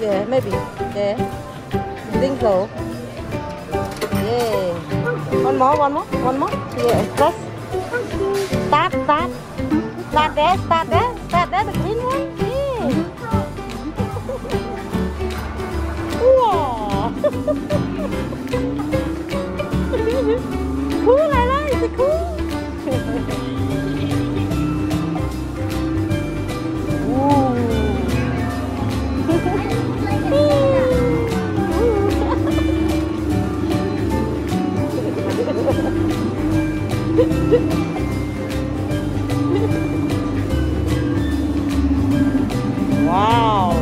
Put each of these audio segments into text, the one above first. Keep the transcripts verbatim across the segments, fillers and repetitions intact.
Yeah, maybe. Yeah. I think so. Yeah. One more, one more, one more. Yeah, press. Start, start. Start there, start there, start there, the green one. Yeah. Wow. Cool, I like it, cool. Wow.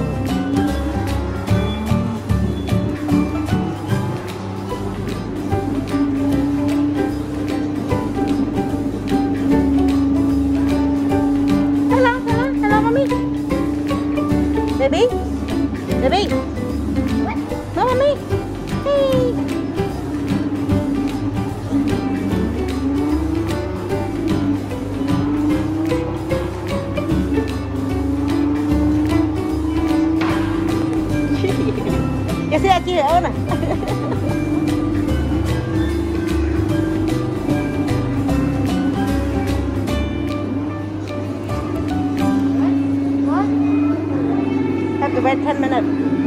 Hello, hello, hello, mommy. Baby, baby. What? No, mommy. Hey. Cái xe kia ơn này. Have to wait ten minutes.